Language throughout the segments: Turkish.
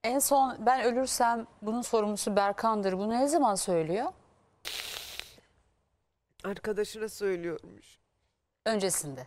En son ben ölürsem bunun sorumlusu Berkan'dır. Bunu ne zaman söylüyor? Arkadaşına söylüyormuş. Öncesinde.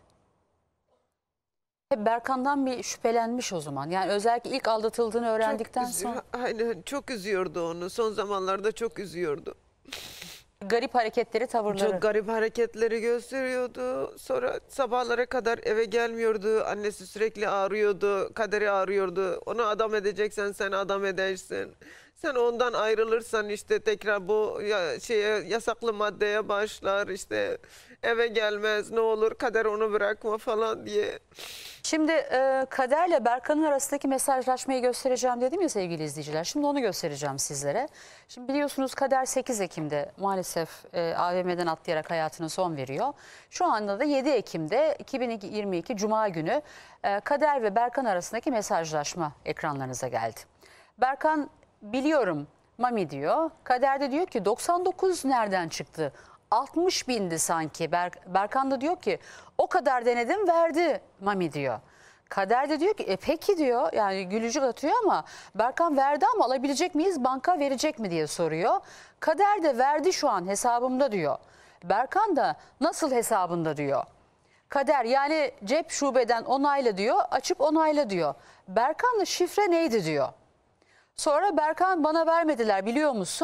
Hep Berkan'dan bir şüphelenmiş o zaman. Yani özellikle ilk aldatıldığını öğrendikten sonra. Aynen, çok üzüyordu onu. Son zamanlarda çok üzüyordu. Garip hareketleri, tavırları. Çok garip hareketleri gösteriyordu. Sonra sabahlara kadar eve gelmiyordu. Annesi sürekli ağrıyordu. Kaderi ağrıyordu. Onu adam edeceksen sen adam edersin. Sen ondan ayrılırsan işte tekrar bu yasaklı maddeye başlar. İşte eve gelmez, ne olur Kader onu bırakma falan diye. Şimdi Kader'le Berkan'ın arasındaki mesajlaşmayı göstereceğim dedim ya sevgili izleyiciler. Şimdi onu göstereceğim sizlere. Şimdi biliyorsunuz Kader 8 Ekim'de maalesef AVM'den atlayarak hayatına son veriyor. Şu anda da 7 Ekim'de 2022 Cuma günü Kader ve Berkan arasındaki mesajlaşma ekranlarınıza geldi. Berkan biliyorum Mami diyor. Kader de diyor ki 99 nereden çıktı? 60 bindi sanki. Berkan da diyor ki o kadar denedim verdi Mami diyor. Kader de diyor ki peki diyor, yani gülücük atıyor ama Berkan verdi ama alabilecek miyiz, banka verecek mi diye soruyor. Kader de verdi şu an hesabımda diyor. Berkan da nasıl hesabında diyor. Kader yani cep şubeden onayla diyor, açıp onayla diyor. Berkan'la şifre neydi diyor. Sonra Berkan bana vermediler biliyor musun?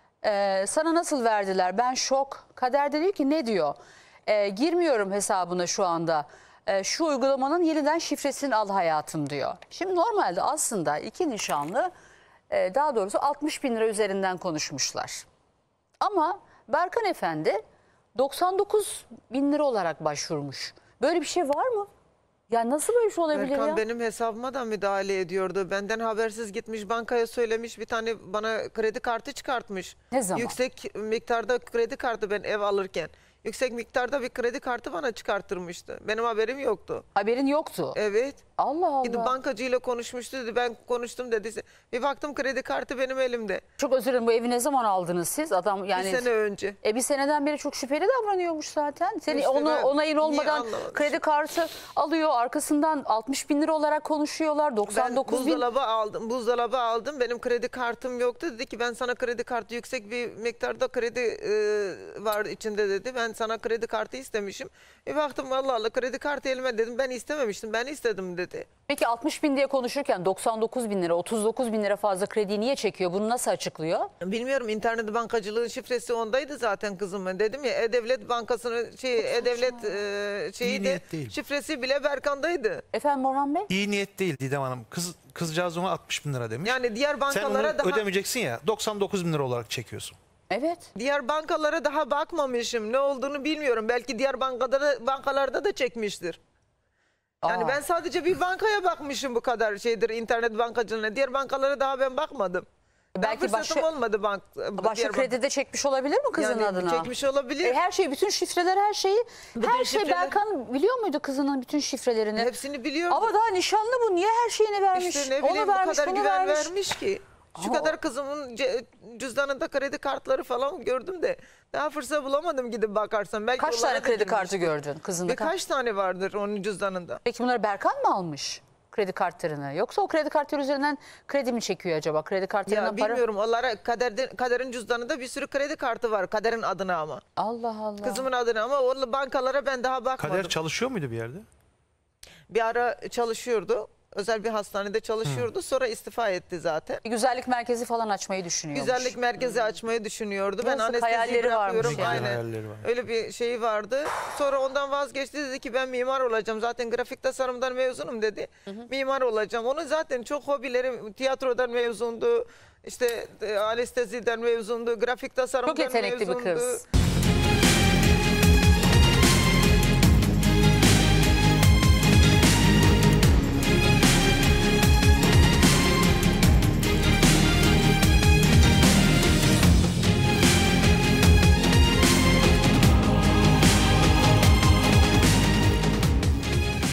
Sana nasıl verdiler? Ben şok. Kader de diyor ki ne diyor? Girmiyorum hesabına şu anda. Şu uygulamanın yeniden şifresini al hayatım diyor. Şimdi normalde aslında iki nişanlı daha doğrusu 60 bin lira üzerinden konuşmuşlar. Ama Berkan Efendi 99 bin lira olarak başvurmuş. Böyle bir şey var mı? Ya nasıl böyle bir şey olabilir Berkan ya? benim hesabıma da müdahale ediyordu. Benden habersiz gitmiş bankaya söylemiş, bir tane bana kredi kartı çıkartmış. Ne zaman? Yüksek miktarda kredi kartı, ben ev alırken. Yüksek miktarda bir kredi kartı bana çıkarttırmıştı. Benim haberim yoktu. Haberin yoktu. Evet. Allah Gidip Allah. bankacıyla konuşmuştu dedi. Ben konuştum dedi. Bir baktım kredi kartı benim elimde. Çok özür dilerim, bu evi ne zaman aldınız siz? Adam yani Bir sene önce. Bir seneden beri çok şüpheli davranıyormuş zaten. Senin İşte ben onayın niye olmadan anlamadım? kredi kartı alıyor. Arkasından 60 bin lira olarak konuşuyorlar. Ben 99 bin. buzdolabı aldım. Benim kredi kartım yoktu. Dedi ki ben sana kredi kartı, yüksek bir miktarda kredi var içinde dedi. Ben sana kredi kartı istemişim. Baktım Allah Allah kredi kartı elime, dedim ben istememiştim. Ben istedim dedi. Peki 60 bin diye konuşurken 99 bin lira, 39 bin lira fazla krediyi niye çekiyor? Bunu nasıl açıklıyor? Bilmiyorum, internet bankacılığın şifresi ondaydı zaten kızımın. Dedim ya E-Devlet Bankası'nın E-Devlet şeyi de şifresi bile Berkan'daydı. Efendim Orhan Bey? İyi niyet değil Didem Hanım. Kızcağız ona 60 bin lira demiş. Yani diğer Sen bankalara onu ödemeyeceksin ya, 99 bin lira olarak çekiyorsun. Evet. Diğer bankalara daha bakmamışım. Ne olduğunu bilmiyorum. Belki diğer bankalarda da çekmiştir. Yani ben sadece bir bankaya bakmışım, bu kadar şeydir internet bankacılığına. Diğer bankalara daha ben bakmadım. Belki fırsatım olmadı başka kredide çekmiş olabilir mi kızın yani adına? çekmiş olabilir. Her şey, bütün şifreler, her şeyi. Her şey şifreler- Berkan biliyor muydu kızının bütün şifrelerini? Hepsini biliyordu. Ama daha nişanlı bu. Niye her şeyini vermiş? İşte ne Onu bileyim, vermiş, bu kadar bunu güven vermiş. vermiş ki. Şu Ama kadar kızımın cüzdanında kredi kartları falan gördüm de daha fırsat bulamadım gidip bakarsam. Belki Kaç onlara tane da kredi kartı girmiştir. gördün kızında? Birkaç tane vardır onun cüzdanında. Peki bunları Berkan mı almış? Kredi kartlarını. Yoksa o kredi kartları üzerinden kredi mi çekiyor acaba? Kredi kartlarından Ya para... bilmiyorum, onlara Kader'in cüzdanında bir sürü kredi kartı var. Kader'in adına ama. Allah Allah. Kızımın adına ama o bankalara ben daha bakmadım. Kader çalışıyor muydu bir yerde? Bir ara çalışıyordu. Özel bir hastanede çalışıyordu. Sonra istifa etti zaten. Bir güzellik merkezi falan açmayı düşünüyormuş. Güzellik merkezi açmayı düşünüyordu. Ben Yazık, anesteziyi hayalleri varmış bırakıyorum. yani. Aynen. Hayalleri var. Öyle bir şey vardı. Sonra ondan vazgeçti, dedi ki ben mimar olacağım. Zaten grafik tasarımdan mezunum dedi. Mimar olacağım. Onun zaten çok hobileri, tiyatrodan mezundu. İşte anesteziden mezundu. Grafik tasarımdan Çok yetenekli mezundu. bir kız.